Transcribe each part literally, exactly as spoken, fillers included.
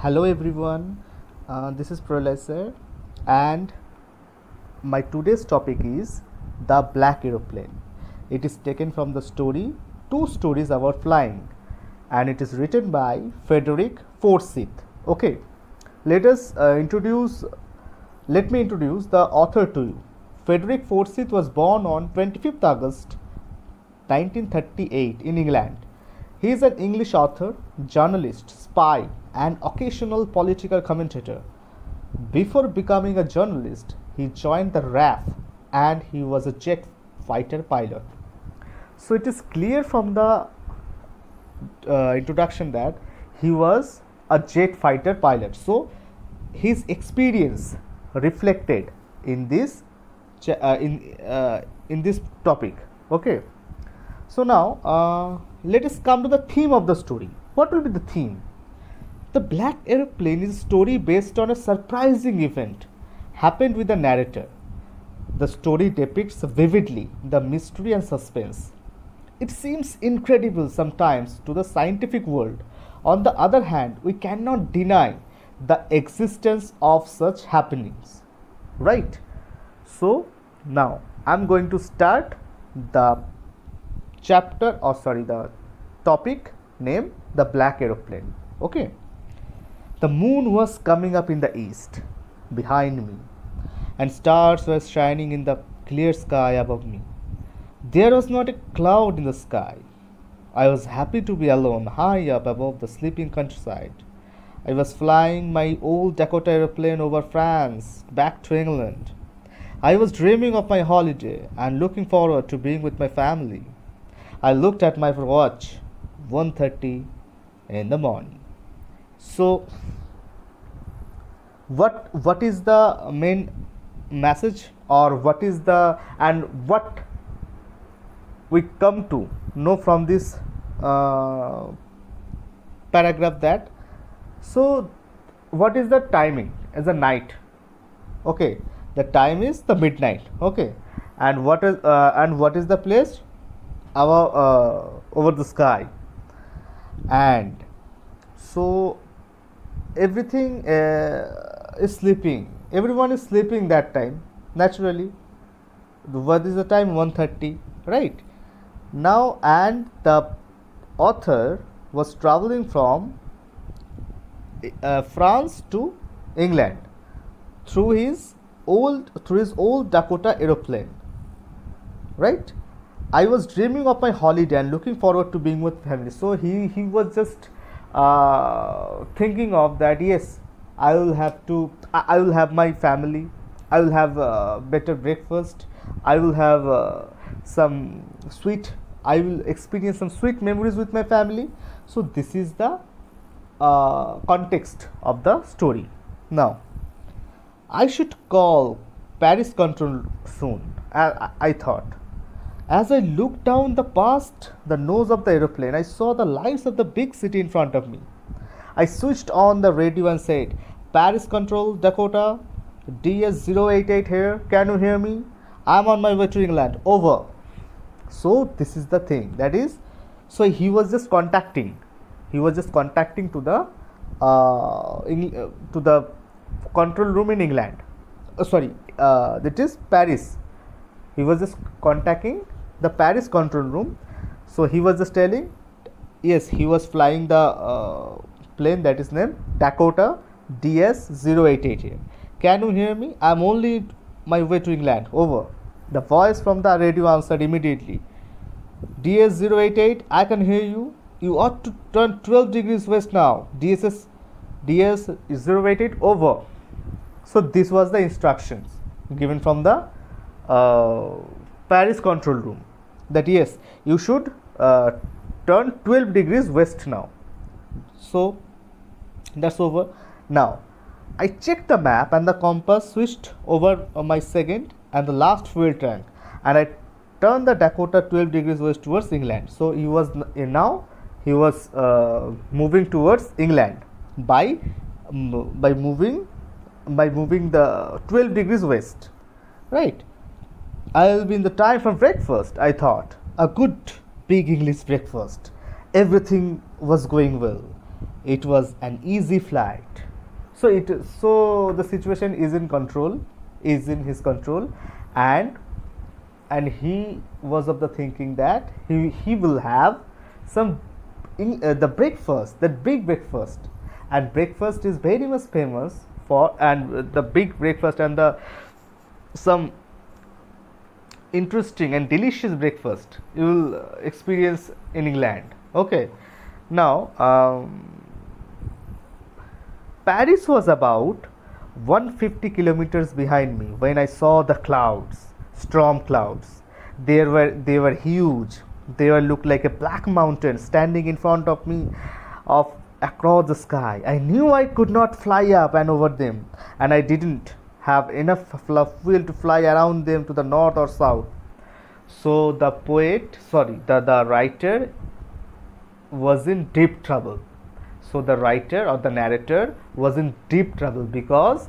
Hello everyone, uh, this is Pralay sir, and my today's topic is The Black Aeroplane. It is taken from the story Two Stories About Flying, and it is written by Frederick Forsyth. Okay, let us uh, introduce, let me introduce the author to you. Frederick Forsyth was born on twenty-fifth August nineteen thirty-eight in England. He is an English author, journalist, spy, and occasional political commentator. Before becoming a journalist, he joined the R A F and he was a jet fighter pilot. So it is clear from the uh, introduction that he was a jet fighter pilot. So his experience reflected in this uh, in uh, in this topic. Okay. So now uh, let us come to the theme of the story. What will be the theme? The Black Aeroplane is a story based on a surprising event happened with the narrator. The story depicts vividly the mystery and suspense. It seems incredible sometimes to the scientific world. On the other hand, we cannot deny the existence of such happenings. Right? So now I am going to start the chapter or sorry the topic name The Black Aeroplane. Okay. The moon was coming up in the east behind me, and stars were shining in the clear sky above me. There was not a cloud in the sky. I was happy to be alone, high up above the sleeping countryside. I was flying my old Dakota aeroplane over France, back to England. I was dreaming of my holiday and looking forward to being with my family. I looked at my watch, one thirty in the morning. So, what what is the main message, or what is the and what we come to know from this uh, paragraph that? So, what is the timing? As a night. Okay, the time is the midnight. Okay, and what is uh, and what is the place? Our uh, over the sky. And so everything uh, is sleeping, everyone is sleeping that time naturally. What is the time? one thirty, right? Now, and the author was traveling from uh, France to England through his old through his old Dakota aeroplane, right? I was dreaming of my holiday and looking forward to being with family. So he, he was just uh, thinking of that. Yes, I will have to. I, I will have my family. I will have uh, better breakfast. I will have uh, some sweet. I will experience some sweet memories with my family. So this is the uh, context of the story. Now, I should call Paris control soon. I, I thought. As I looked down the past the nose of the aeroplane, I saw the lights of the big city in front of me. I switched on the radio and said, "Paris Control, Dakota, D S zero eight eight here. Can you hear me? I'm on my way to England. Over." So this is the thing. That is, so he was just contacting. He was just contacting to the uh, in, uh, to the control room in England. Uh, sorry, uh, that is Paris. He was just contacting the Paris control room. So he was just telling, yes, he was flying the uh, plane that is named Dakota D S zero eight eight here. Can you hear me? I'm only my way to England. Over. The voice from the radio answered immediately. D S zero eight eight, I can hear you. You ought to turn twelve degrees west now. D S D S zero eight eight, over. So this was the instructions given from the uh, Paris control room, that yes, you should uh, turn twelve degrees west now. So that's over. Now I checked the map and the compass, switched over uh, my second and the last fuel tank, and I turned the Dakota twelve degrees west towards England. So he was uh, now he was uh, moving towards England by um, by moving by moving the twelve degrees west, right? I'll be in the time for breakfast, I thought. A good big English breakfast. Everything was going well. It was an easy flight. So it so the situation is in control, is in his control, and and he was of the thinking that he he will have some in, uh, the breakfast, that big breakfast, and breakfast is very much famous for, and uh, the big breakfast and the some interesting and delicious breakfast you will uh, experience in England. Okay, now um, Paris was about one hundred fifty kilometers behind me when I saw the clouds, storm clouds. They were they were huge. They were looked like a black mountain standing in front of me, of across the sky. I knew I could not fly up and over them, and I didn't have enough fuel to fly around them to the north or south. So the poet, sorry, the, the writer was in deep trouble. So the writer or the narrator was in deep trouble because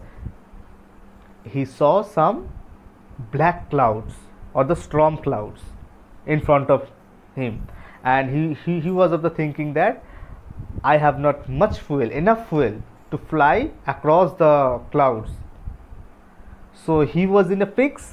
he saw some black clouds or the storm clouds in front of him, and he, he, he was of the thinking that I have not much fuel, enough fuel to fly across the clouds. So he was in a fix,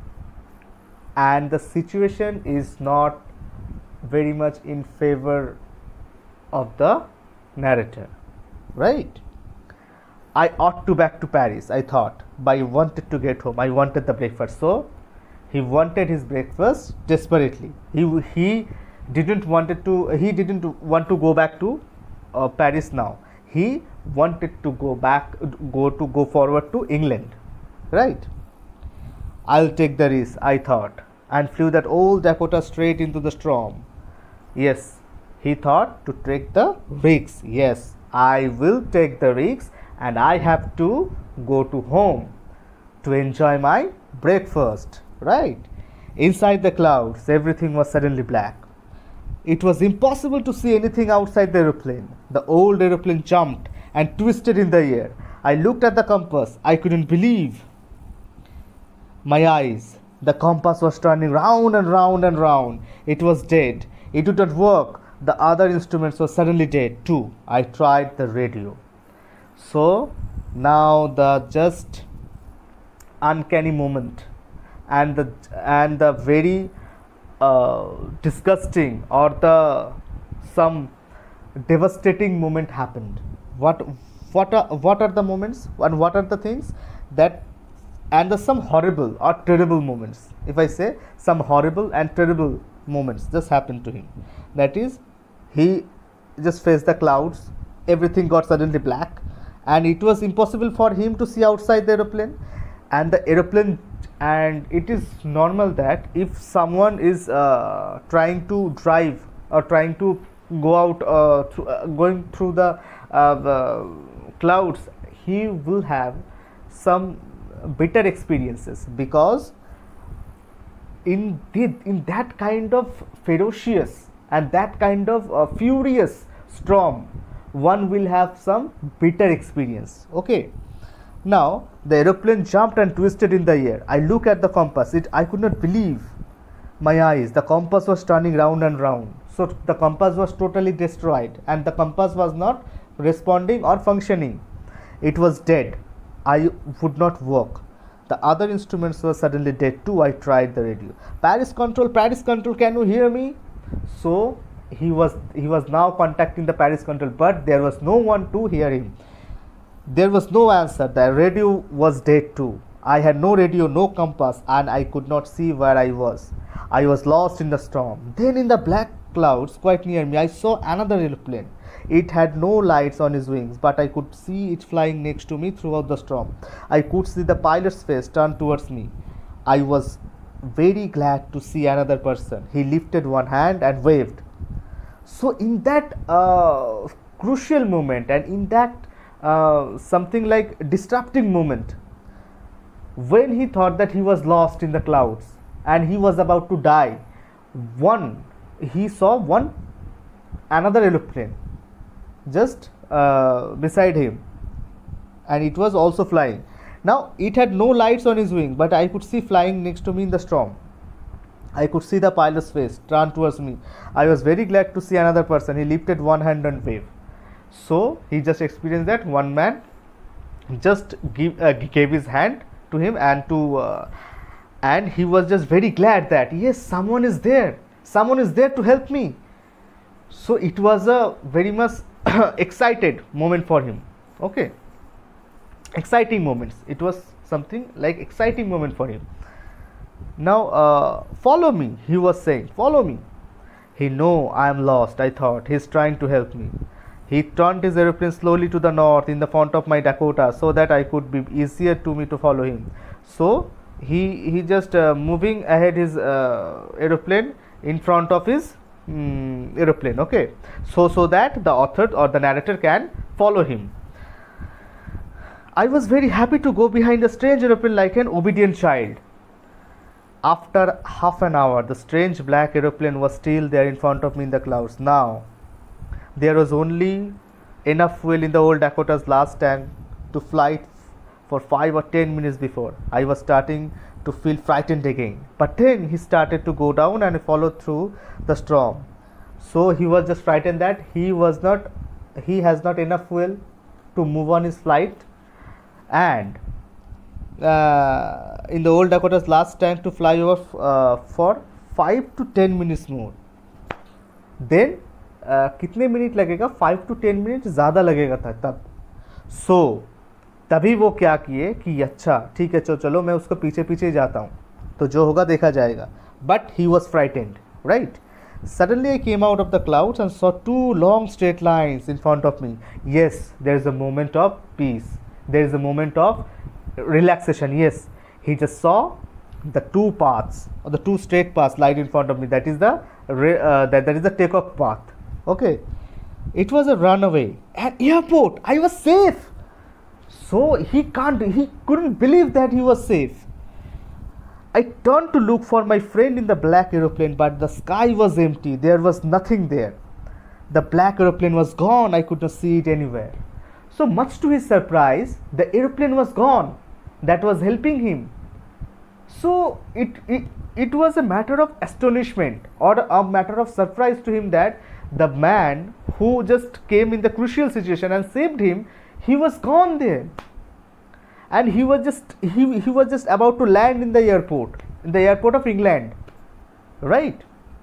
and the situation is not very much in favor of the narrator, right? I ought to back to Paris, I thought, but I wanted to get home. I wanted the breakfast. So he wanted his breakfast desperately. He he didn't wanted to he didn't want to go back to uh, Paris now. He wanted to go back, go to go forward to England, right? I'll take the risk, I thought, and flew that old Dakota straight into the storm. Yes, he thought to take the risks. Yes, I will take the risks, and I have to go to home to enjoy my breakfast, right? Inside the clouds, everything was suddenly black. It was impossible to see anything outside the aeroplane. The old aeroplane jumped and twisted in the air. I looked at the compass. I couldn't believe my eyes. The compass was turning round and round and round. It was dead. It would not work. The other instruments were suddenly dead too. I tried the radio. So now the just uncanny moment and the and the very uh, disgusting or the some devastating moment happened. What what are what are the moments and what are the things that, and the some horrible or terrible moments, if I say some horrible and terrible moments just happened to him. That is, he just faced the clouds, everything got suddenly black, and it was impossible for him to see outside the aeroplane. And the aeroplane, and it is normal that if someone is uh, trying to drive or trying to go out uh, through, uh, going through the, uh, the clouds, he will have some bitter experiences, because in the, in that kind of ferocious and that kind of uh, furious storm, one will have some bitter experience. Okay, now the aeroplane jumped and twisted in the air. I looked at the compass. It I could not believe my eyes. The compass was turning round and round. So the compass was totally destroyed, and the compass was not responding or functioning. It was dead. I would not work. The other instruments were suddenly dead too. I tried the radio. Paris control, Paris control, can you hear me? So he was he was now contacting the Paris control, but there was no one to hear him. There was no answer. The radio was dead too. I had no radio, no compass, and I could not see where I was. I was lost in the storm. Then in the black clouds quite near me, I saw another airplane. It had no lights on his wings, but I could see it flying next to me throughout the storm. I could see the pilot's face turned towards me. I was very glad to see another person. He lifted one hand and waved. So in that uh, crucial moment, and in that uh, something like disrupting moment, when he thought that he was lost in the clouds and he was about to die, one he saw one another aeroplane just uh, beside him, and it was also flying. Now it had no lights on his wing, but I could see flying next to me in the storm. I could see the pilot's face turned towards me. I was very glad to see another person. He lifted one hand and waved. So he just experienced that one man just give uh, gave his hand to him, and to uh, and he was just very glad that yes, someone is there, someone is there to help me. So it was a very much excited moment for him. Okay, exciting moments. It was something like exciting moment for him. Now uh, follow me, he was saying, follow me. He know I am lost, I thought. He's trying to help me. He turned his aeroplane slowly to the north in the front of my Dakota so that I could be easier to me to follow him. So he he just uh, moving ahead his uh, aeroplane in front of his um, aeroplane. Okay, so so that the author or the narrator can follow him. I was very happy to go behind the strange aeroplane like an obedient child. After half an hour, the strange black aeroplane was still there in front of me in the clouds. Now, there was only enough fuel in the old Dakota's last tank to fly it for five or ten minutes before I was starting to feel frightened again. But then he started to go down and follow through the storm. So he was just frightened that he was not, he has not enough fuel to move on his flight, and uh, in the old Dakota's last tank to fly over uh, for five to ten minutes more. Then uh, कितने minute लगेगा? Five to ten minute ज़्यादा लगेगा था तब. सो so, तभी वो क्या किए कि अच्छा ठीक है, चलो चलो मैं उसको पीछे पीछे जाता हूँ, तो जो होगा देखा जाएगा. But he was frightened, right? Suddenly I came out of the clouds and saw two long straight lines in front of me. Yes, there is a moment of peace. There is a moment of relaxation. Yes, he just saw the two paths or the two straight paths light in front of me. That is the uh, that, that is the takeoff path. Okay, it was a runaway, an airport. I was safe. So he can't he couldn't believe that he was safe. I turned to look for my friend in the black aeroplane, but the sky was empty. There was nothing there. The black aeroplane was gone. I could not see it anywhere. So much to his surprise, the aeroplane was gone. That was helping him. So it, it, it was a matter of astonishment or a matter of surprise to him that the man who just came in the crucial situation and saved him, he was gone there. And he was just he, he was just about to land in the airport, in the airport of England, right?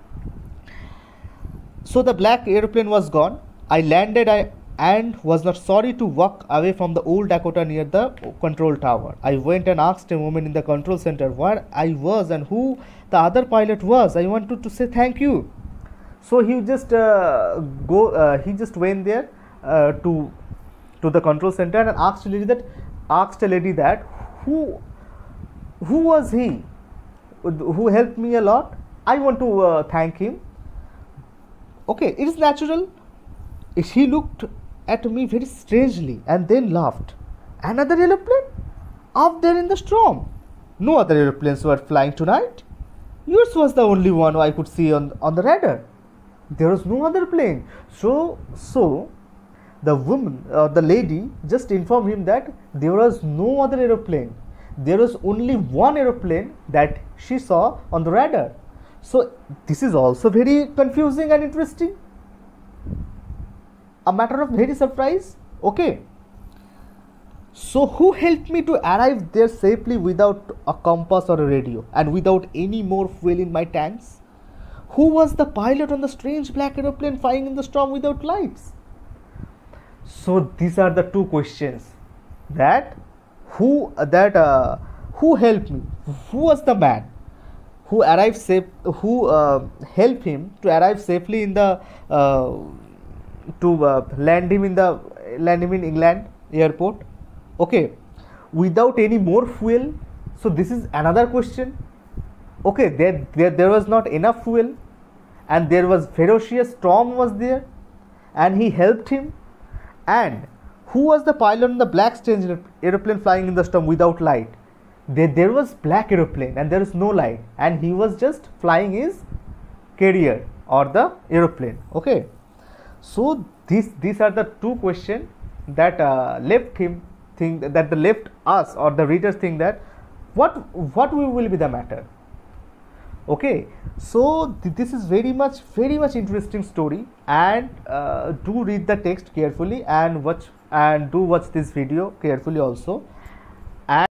So the black airplane was gone. I landed I, and was not sorry to walk away from the old Dakota near the control tower. I went and asked a woman in the control center where I was and who the other pilot was. I wanted to say thank you. So he just uh, go. Uh, he just went there uh, to to the control center and asked a lady that. asked a lady that who who was he who helped me a lot. I want to uh, thank him. Okay, it is natural. She looked at me very strangely and then laughed. Another aeroplane up there in the storm? No other aeroplanes were flying tonight. Yours was the only one I could see on on the radar. There was no other plane. So so the woman, uh, the lady just informed him that there was no other aeroplane. There was only one aeroplane that she saw on the radar. So this is also very confusing and interesting. A matter of very surprise. Okay. So who helped me to arrive there safely without a compass or a radio and without any more fuel in my tanks? Who was the pilot on the strange black aeroplane flying in the storm without lights? So these are the two questions that who that uh, who helped me, who was the man who arrived safe, who uh, helped him to arrive safely in the uh, to uh, land him in the land him in England airport. Okay, without any more fuel. So this is another question. Okay, there there, there was not enough fuel and there was ferocious storm was there and he helped him. And who was the pilot on the black strange aeroplane flying in the storm without light? There, there was black aeroplane and there is no light, and he was just flying his carrier or the aeroplane. Okay, so these these are the two questions that uh, left him think that the left us or the readers think that what what will be the matter. Okay, so th- this is very much very much interesting story, and uh, do read the text carefully and watch and do watch this video carefully also.